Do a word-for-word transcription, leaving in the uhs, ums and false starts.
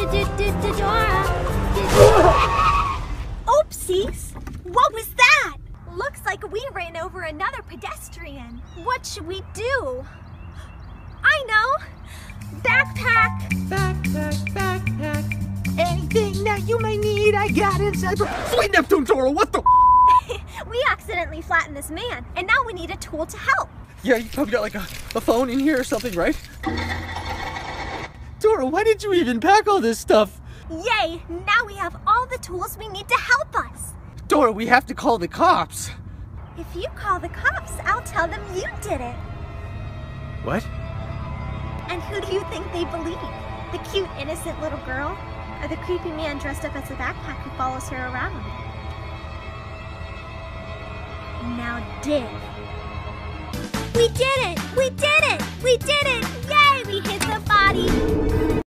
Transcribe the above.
Dora. Oopsies! What was that? Looks like we ran over another pedestrian. What should we do? I know! Backpack! Backpack, backpack. Anything that you may need, I got inside. Sweet Neptune, Dora, what the? We accidentally flattened this man, and now we need a tool to help. Yeah, you probably got like a, a phone in here or something, right? Dora, why did you even pack all this stuff? Yay! Now we have all the tools we need to help us. Dora, we have to call the cops. If you call the cops, I'll tell them you did it. What? And who do you think they believe? The cute, innocent little girl? Or the creepy man dressed up as a backpack who follows her around? Now dig. We did it! We did it! We did it! Yay! We hit the body!